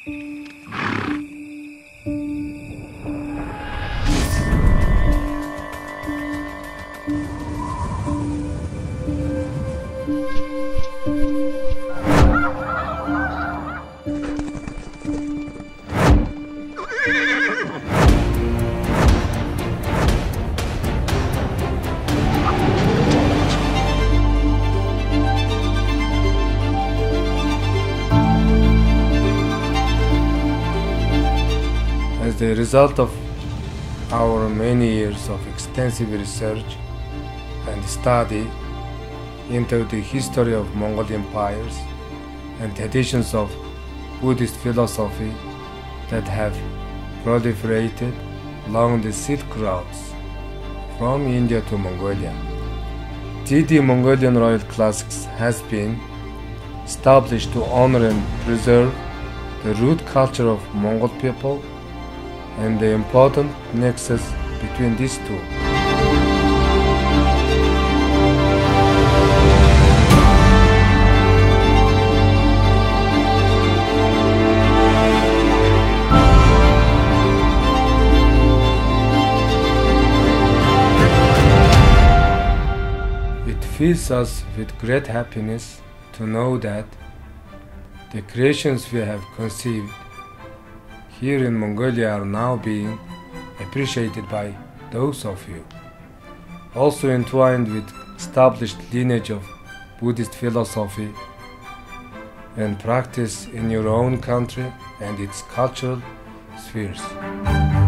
As the result of our many years of extensive research and study into the history of Mongol empires and traditions of Buddhist philosophy that have proliferated along the Silk routes from India to Mongolia, the Mongolian Royal Classics has been established to honor and preserve the root culture of Mongol people and the important nexus between these two. It fills us with great happiness to know that the creations we have conceived here in Mongolia are now being appreciated by those of you, also entwined with established lineage of Buddhist philosophy and practice in your own country and its cultural spheres.